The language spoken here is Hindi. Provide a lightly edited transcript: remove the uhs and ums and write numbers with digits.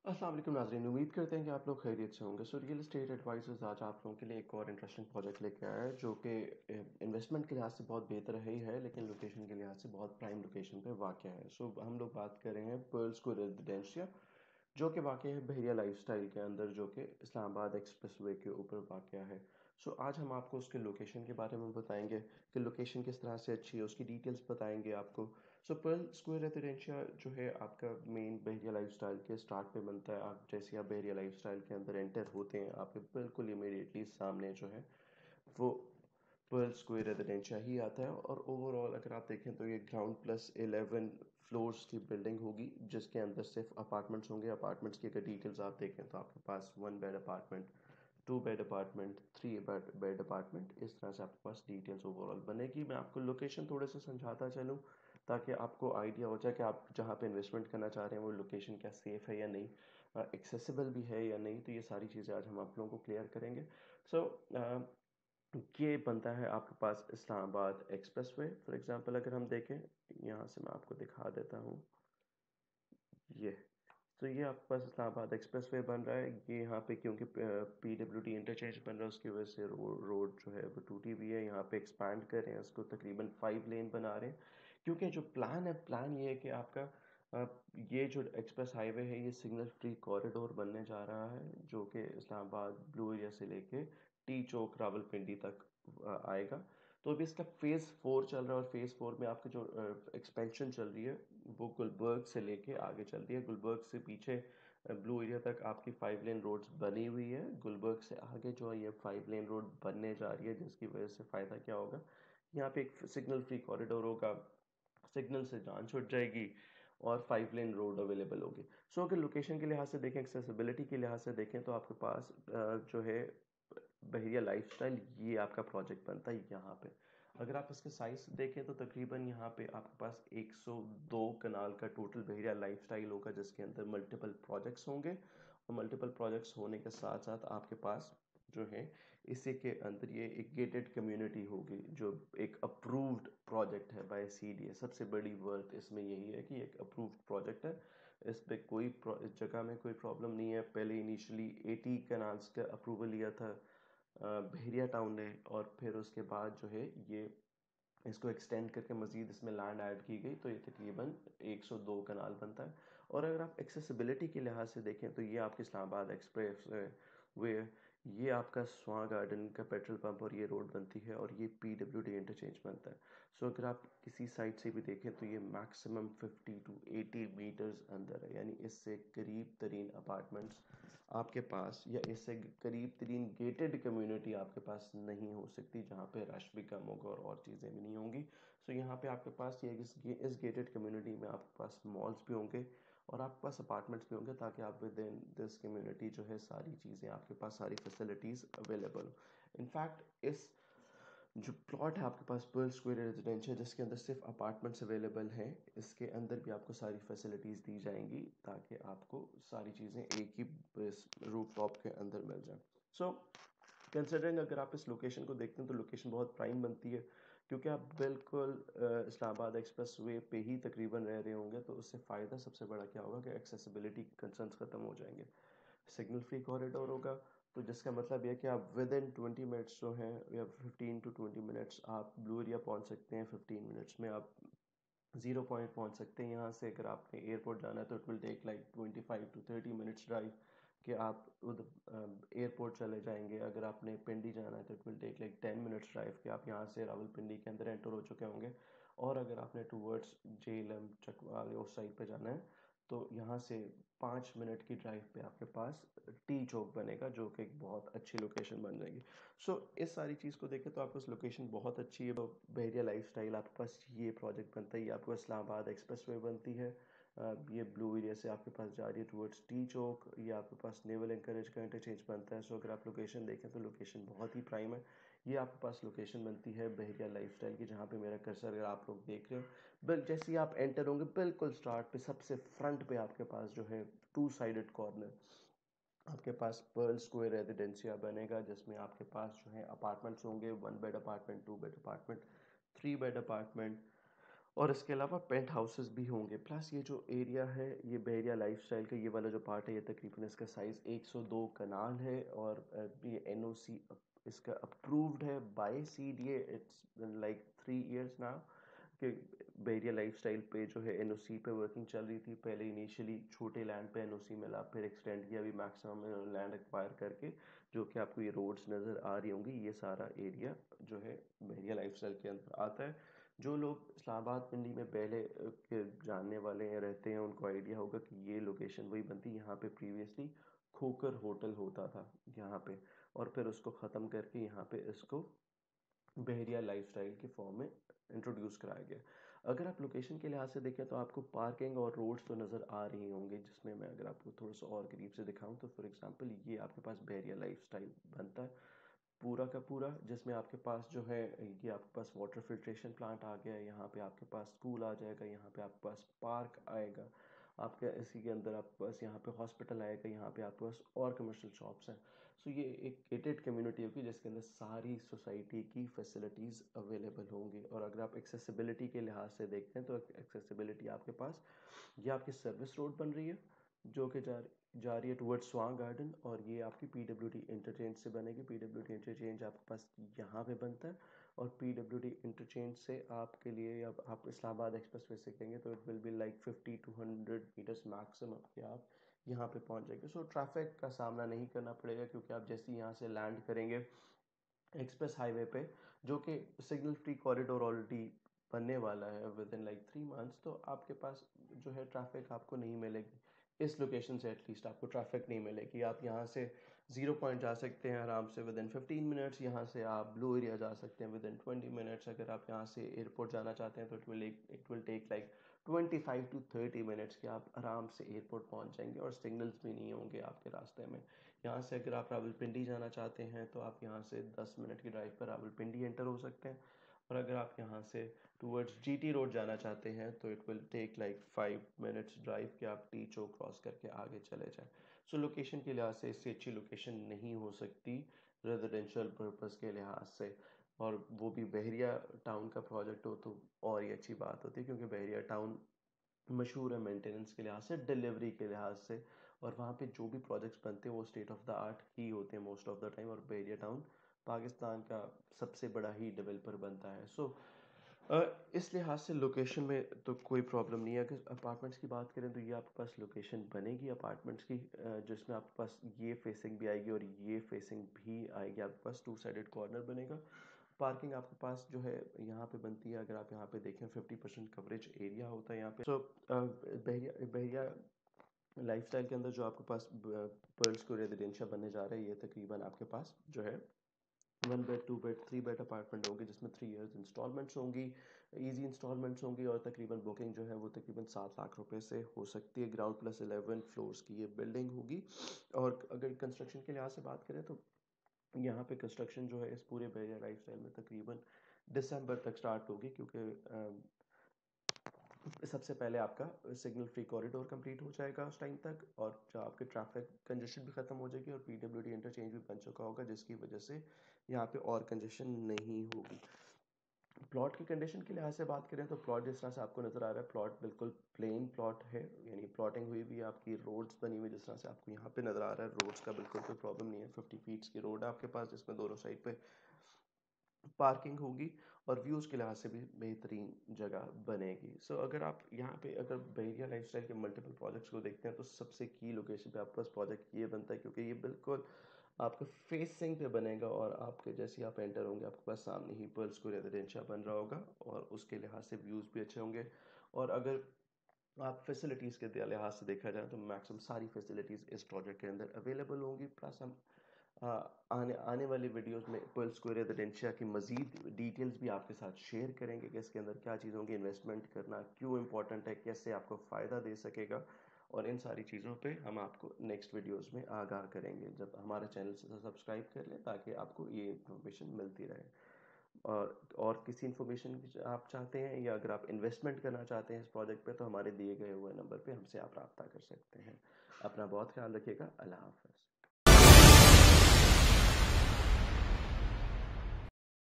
अस्सलाम वालेकुम नाज़रीन, उम्मीद करते हैं कि आप लोग खैरियत से होंगे। सो रियल एस्टेट एडवाइज़र्स आज आप लोगों के लिए एक और इंटरेस्टिंग प्रोजेक्ट लेके आया है जो कि इन्वेस्टमेंट के लिहाज से बहुत बेहतर है ही है, लेकिन लोकेशन के लिहाज से बहुत प्राइम लोकेशन पे वाक़या है। सो हम लोग बात कर रहे हैं पर्ल स्क्वायर रेजिडेंशिया, जो कि वाक़ है बहरिया लाइफस्टाइल के अंदर, जो कि इस्लामाबाद एक्सप्रेसवे के ऊपर वाक़या है। सो आज हम आपको उसके लोकेशन के बारे में बताएंगे कि लोकेशन किस तरह से अच्छी है, उसकी डिटेल्स बताएंगे आपको। सो पर्ल स्क्वायर रेजिडेंशिया जो है आपका मेन बहरिया लाइफस्टाइल के स्टार्ट पे बनता है। आप जैसे आप बहरिया लाइफस्टाइल के अंदर एंटर होते हैं, आपके बिल्कुल इमीडिएटली सामने जो है वो पर्ल स्क्वायर रेजिडेंशिया ही आता है। और ओवरऑल अगर आप देखें तो ये ग्राउंड प्लस 11 फ्लोर्स की बिल्डिंग होगी, जिसके अंदर सिर्फ अपार्टमेंट्स होंगे। अपार्टमेंट्स की अगर डिटेल्स आप देखें तो आपके पास 1 bed apartment, 2 bed apartment, 3 bed apartment, इस तरह से आपके पास डिटेल्स ओवरऑल बनेगी। मैं आपको लोकेशन थोड़े से समझाता चलूँ ताकि आपको आइडिया हो जाए कि आप जहाँ पे इन्वेस्टमेंट करना चाह रहे हैं वो लोकेशन क्या सेफ़ है या नहीं, एक्सेसिबल भी है या नहीं। तो ये सारी चीज़ें आज हम आप लोगों को क्लियर करेंगे। सो ये बनता है आपके पास इस्लामाबाद एक्सप्रेसवे। फॉर एग्जांपल अगर हम देखें, यहाँ से मैं आपको दिखा देता हूँ ये। तो ये आपके पास इस्लामाबाद एक्सप्रेसवे बन रहा है। ये यहाँ पे क्योंकि पीडब्ल्यूडी इंटरचेंज बन रहा है, उसकी वजह से रोड जो है वो टूटी हुई है। यहाँ पे एक्सपैंड कर रहे हैं उसको, तकरीबन 5 लेन बना रहे हैं। क्योंकि जो प्लान है, प्लान ये है कि आपका ये जो एक्सप्रेस हाईवे है ये सिग्नल फ्री कॉरिडोर बनने जा रहा है, जो कि इस्लामाबाद ब्लू एरिया से लेके टी चौक रावलपिंडी तक आएगा। तो अभी इसका फेज़ 4 चल रहा है, और फेज़ 4 में आपकी जो एक्सपेंशन चल रही है वो गुलबर्ग से लेके आगे चल रही है। गुलबर्ग से पीछे ब्लू एरिया तक आपकी 5 लेन रोड्स बनी हुई है। गुलबर्ग से आगे जो है ये 5 लेन रोड बनने जा रही है, जिसकी वजह से फ़ायदा क्या होगा, यहाँ पे एक सिग्नल फ्री कॉरिडोर होगा, सिग्नल से जान छूट जाएगी और 5 लेन रोड अवेलेबल होगी। सो अगर लोकेशन के लिहाज से देखें, एक्सेसिबिलिटी के लिहाज से देखें, तो आपके पास जो है बहरिया लाइफस्टाइल, ये आपका प्रोजेक्ट बनता है यहाँ पे। अगर आप इसके साइज देखें तो तकरीबन यहाँ पे आपके पास 102 कनाल का टोटल बहरिया लाइफस्टाइल होगा, जिसके अंदर मल्टीपल प्रोजेक्ट्स होंगे। और मल्टीपल प्रोजेक्ट्स होने के साथ साथ आपके पास जो है इसी के अंदर ये एक गेटेड कम्युनिटी होगी, जो एक अप्रूव्ड प्रोजेक्ट है बाय सीडीए। सबसे बड़ी वर्थ इसमें यही है कि एक अप्रूव्ड प्रोजेक्ट है। इस पे कोई इस जगह में कोई प्रॉब्लम नहीं है। पहले इनिशियली 80 कनाल्स का अप्रूवल लिया था बहरिया टाउन ने, और फिर उसके बाद जो है ये इसको एक्सटेंड करके मज़ीद इसमें लैंड ऐड की गई, तो ये तकरीबन 102 कनाल बनता है। और अगर आप एक्सेसिबिलिटी के लिहाज से देखें तो ये आपके इस्लामाबाद एक्सप्रेस वे, ये आपका स्वां गार्डन का पेट्रोल पंप और ये रोड बनती है, और ये पीडब्ल्यूडी इंटरचेंज बनता है। सो अगर आप किसी साइड से भी देखें तो ये मैक्सिमम 50 to 80 मीटर्स अंदर है, यानी इससे करीब तरीन अपार्टमेंट्स आपके पास, या इससे करीब तरीन गेटेड कम्युनिटी आपके पास नहीं हो सकती, जहाँ पे रश भी कम होगा और चीज़ें भी नहीं होंगी। सो यहाँ पे आपके पास ये इस गेटेड कम्युनिटी में आपके पास मॉल्स भी होंगे और आपके पास अपार्टमेंट्स भी होंगे, ताकि आप विद इन दिस कम्युनिटी जो है सारी चीज़ें आपके पास, सारी फैसिलिटीज़ अवेलेबल हो। इनफैक्ट इस जो प्लॉट है आपके पास पर्ल स्क्वायर रेजिडेंशियल, जिसके अंदर सिर्फ अपार्टमेंट्स अवेलेबल हैं, इसके अंदर भी आपको सारी फैसिलिटीज़ दी जाएंगी, ताकि आपको सारी चीज़ें एक ही रूफ टॉप के अंदर मिल जाए। सो कंसिडरिंग अगर आप इस लोकेशन को देखते हैं तो लोकेशन बहुत प्राइम बनती है, क्योंकि आप बिल्कुल इस्लामाबाद एक्सप्रेस वे पे ही तकरीबन रह रहे होंगे। तो उससे फ़ायदा सबसे बड़ा क्या होगा कि एक्सेसिबिलिटी कंसर्न्स ख़त्म हो जाएंगे। सिग्नल फ्री कॉरिडोर होगा, तो जिसका मतलब यह है कि आप विद इन 20 मिनट्स जो हैं, या 15 to 20 मिनट्स आप ब्लू एरिया पहुंच सकते हैं। 15 मिनट्स में आप ज़ीरो पॉइंट पहुंच सकते हैं। यहाँ से अगर आपने एयरपोर्ट जाना है तो it will take like 25 to 30 minutes drive कि आप उधर एयरपोर्ट चले जाएंगे। अगर आपने पिंडी जाना है तो it will take like 10 minutes drive कि आप यहाँ से रावलपिंडी के अंदर एंटर हो चुके होंगे। और अगर आपने टूवर्ड्स जेएलएम चकवाल उस साइड पे जाना है तो यहाँ से 5 मिनट की ड्राइव पे आपके पास टी चौक बनेगा, जो कि एक बहुत अच्छी लोकेशन बन जाएगी। सो इस सारी चीज़ को देखें तो आपको लोकेशन बहुत अच्छी है। बहरिया लाइफस्टाइल आपके पास ये प्रोजेक्ट बनता है, ये आपको इस्लामाबाद एक्सप्रेसवे बनती है। ये ब्लू एरिया से आपके पास जा रही है टूवर्ड्स टी चौक। ये आपके पास नेवल एंकरेज का इंटरचेंज बनता है। सो अगर आप लोकेशन देखें तो लोकेशन बहुत ही प्राइम है। ये आपके पास लोकेशन बनती है बहरिया लाइफस्टाइल की, जहाँ पे मेरा कर्सर अगर आप लोग देख रहे हो, बिल जैसे ही आप एंटर होंगे बिल्कुल स्टार्ट पे सबसे फ्रंट पे आपके पास जो है 2 साइडेड कॉर्नर आपके पास पर्ल स्क्वायर रेजिडेंशिया बनेगा, जिसमें आपके पास जो है अपार्टमेंट्स होंगे। 1 bed apartment, 2 bed apartment, 3 bed apartment, और इसके अलावा पेंट हाउसेस भी होंगे। प्लस ये जो एरिया है, ये बहरिया लाइफस्टाइल का ये वाला जो पार्ट है, ये तकरीबन इसका साइज़ 102 कनाल है। और ये एनओसी इसका अप्रूव्ड है by CDA. It's like 3 years now कि बहरिया लाइफस्टाइल पे जो है एनओसी पे वर्किंग चल रही थी। पहले इनिशियली छोटे लैंड पे एनओसी मिला, फिर एक्सटेंड किया, अभी मैक्सिमम लैंड एक्वायर करके, जो कि आपको ये रोड्स नज़र आ रही होंगी, ये सारा एरिया जो है बहरिया लाइफस्टाइल के अंदर आता है। जो लोग इस्लामाबाद मंडी में पहले के जानने वाले हैं, रहते हैं, उनको आइडिया होगा कि ये लोकेशन वही बनती है। यहाँ पे प्रीवियसली खोकर होटल होता था यहाँ पे, और फिर उसको ख़त्म करके यहाँ पे इसको बहरिया लाइफस्टाइल के फॉर्म में इंट्रोड्यूस कराया गया। अगर आप लोकेशन के लिहाज से देखें तो आपको पार्किंग और रोड्स तो नज़र आ रही होंगे, जिसमें मैं अगर आपको थोड़ा सा और करीब से दिखाऊं तो फॉर एग्जांपल ये आपके पास बहरिया लाइफस्टाइल बनता है पूरा का पूरा, जिसमें आपके पास जो है ये आपके पास वाटर फिल्ट्रेशन प्लांट आ गया है, यहाँ पे आपके पास स्कूल आ जाएगा, यहाँ पे आपके पास पार्क आएगा, आपके इसी के अंदर आपके पास यहाँ पे हॉस्पिटल आएगा, यहाँ पे आपके पास और कमर्शियल शॉप्स हैं। सो ये एक गेटेड कम्युनिटी होगी जिसके अंदर सारी सोसाइटी की फैसिलिटीज़ अवेलेबल होंगी। और अगर आप एक्सेसिबिलिटी के लिहाज से देखते हैं तो एक्सेसिबिलिटी आपके पास, ये आपकी सर्विस रोड बन रही है जो कि जा रही है टुवर्ड्स स्वां गार्डन, और ये आपकी पीडब्ल्यूडी इंटरचेंज से बनेगी। पीडब्ल्यूडी इंटरचेंज आपके पास यहाँ पे बनता है, और पीडब्ल्यूडी इंटरचेंज से आपके लिए, अब आप इस्लामाबाद एक्सप्रेस वे से कहेंगे तो it will be like 50 to 100 meters maximum कि आप यहाँ पे पहुँच जाएंगे। सो ट्रैफिक का सामना नहीं करना पड़ेगा, क्योंकि आप जैसे ही यहाँ से लैंड करेंगे एक्सप्रेस हाईवे पे, जो कि सिग्नल फ्री कॉरिडोर ऑलरेडी बनने वाला है विद इन लाइक 3 मंथ्स, तो आपके पास जो है ट्रैफिक आपको नहीं मिलेगी। इस लोकेशन से एटलीस्ट आपको ट्रैफिक नहीं मिलेगी। आप यहाँ से 0 पॉइंट जा सकते हैं आराम से विद इन 15 मिनट्स, यहाँ से आप ब्लू एरिया जा सकते हैं विद इन 20 मिनट्स। अगर आप यहाँ से एयरपोर्ट जाना चाहते हैं तो it will take like 25 to 30 minutes कि आप आराम से एयरपोर्ट पहुँच जाएंगे, और सिग्नल्स भी नहीं होंगे आपके रास्ते में। यहाँ से अगर आप रावलपिंडी जाना चाहते हैं तो आप यहाँ से 10 मिनट की ड्राइव पर रावलपिंडी एंटर हो सकते हैं। और अगर आप यहाँ से टूवर्ड्स जीटी रोड जाना चाहते हैं तो it will take like 5 minutes drive कि आप टी चौक क्रॉस करके आगे चले जाएं। सो लोकेशन के लिहाज से इससे अच्छी लोकेशन नहीं हो सकती रेजिडेंशियल पर्पस के लिहाज से। और वो भी बहरिया टाउन का प्रोजेक्ट हो तो और ही अच्छी बात होती है, क्योंकि बहरिया टाउन मशहूर है मेंटेनेंस के लिहाज से, डिलीवरी के लिहाज से, और वहाँ पे जो भी प्रोजेक्ट्स बनते हैं वो स्टेट ऑफ द आर्ट ही होते हैं मोस्ट ऑफ द टाइम। और बहरिया टाउन पाकिस्तान का सबसे बड़ा ही डेवलपर बनता है। सो इस लिहाज से लोकेशन में तो कोई प्रॉब्लम नहीं है। अगर अपार्टमेंट्स की बात करें तो ये आपके पास लोकेशन बनेगी अपार्टमेंट्स की, जिसमें आपके पास ये फेसिंग भी आएगी और ये फेसिंग भी आएगी। आपके पास 2 साइडेड कॉर्नर बनेगा। पार्किंग आपके पास जो है यहाँ पे बनती है, अगर आप यहाँ पे देखें 50% कवरेज एरिया होता है यहाँ पे। सो बहरिया बहरिया लाइफस्टाइल के अंदर जो आपके पास पर्ल्स को रेजिडेंशिया बनने जा रहा है, ये तकरीबन आपके पास जो है 1 बेड 2 बेड 3 बेड अपार्टमेंट होंगे, जिसमें 3 इयर्स इंस्टॉलमेंट्स होंगी, इजी इंस्टॉलमेंट्स होंगी, और तकरीबन बुकिंग जो है वो तकरीबन 7 लाख रुपए से हो सकती है। ग्राउंड प्लस 11 फ्लोर्स की ये बिल्डिंग होगी। और अगर कंस्ट्रक्शन के लिहाज से बात करें तो यहाँ पे कंस्ट्रक्शन जो है इस पूरे बहरिया लाइफस्टाइल में तकरीबन दिसंबर तक स्टार्ट होगी, क्योंकि सबसे पहले आपका सिग्नल फ्री कॉरिडोर कंप्लीट हो जाएगा उस टाइम तक, और जो आपके ट्रैफिक कंजेशन भी ख़त्म हो जाएगी, और पीडब्ल्यूडी इंटरचेंज भी बन चुका होगा, जिसकी वजह से यहाँ पे और कंजेशन नहीं होगी। प्लॉट की कंडीशन के लिहाज से बात करें तो प्लॉट जिस तरह से आपको नज़र आ रहा है, प्लॉट बिल्कुल प्लेन प्लॉट है, यानी प्लॉटिंग हुई भी है, आपकी रोड्स बनी हुई जिस तरह से आपको यहाँ पे नज़र आ रहा है, रोड्स का बिल्कुल कोई प्रॉब्लम नहीं है। 50 फीट्स की रोड है आपके पास, जिसमें दोनों साइड पे पार्किंग होगी, और व्यूज़ के लिहाज से भी बेहतरीन जगह बनेगी। सो अगर आप यहाँ पे अगर बहरिया लाइफस्टाइल के मल्टीपल प्रोजेक्ट्स को देखते हैं तो सबसे की लोकेशन पे आपके पास प्रोजेक्ट ये बनता है, क्योंकि ये बिल्कुल आपके फेसिंग पे बनेगा, और आपके जैसे ही आप एंटर होंगे आपके पास सामने ही पर्ल्स को रेजिडेंशिया बन रहा होगा, और उसके लिहाज से व्यूज़ भी अच्छे होंगे। और अगर आप फैसिलिटीज़ के लिहाज से देखा जाए तो मैक्सिमम सारी फैसिलिटीज़ इस प्रोजेक्ट के अंदर अवेलेबल होंगी। प्लस हम आ, आने आने वाली वीडियोस में पर्ल स्क्वायर रेजिडेंशिया की मज़ीद डिटेल्स भी आपके साथ शेयर करेंगे कि इसके अंदर क्या चीज़ों की इन्वेस्टमेंट करना क्यों इंपॉर्टेंट है, कैसे आपको फ़ायदा दे सकेगा, और इन सारी चीज़ों पे हम आपको नेक्स्ट वीडियोस में आगाह करेंगे। जब हमारे चैनल से सब्सक्राइब कर लें ताकि आपको ये इन्फॉर्मेशन मिलती रहे। और किसी इन्फॉर्मेशन आप चाहते हैं, या अगर आप इन्वेस्टमेंट करना चाहते हैं इस प्रोजेक्ट पे, तो हमारे दिए गए हुए नंबर पे हमसे आप रब्ता कर सकते हैं। अपना बहुत ख्याल रखिएगा। अल्लाह हाफ़िज़।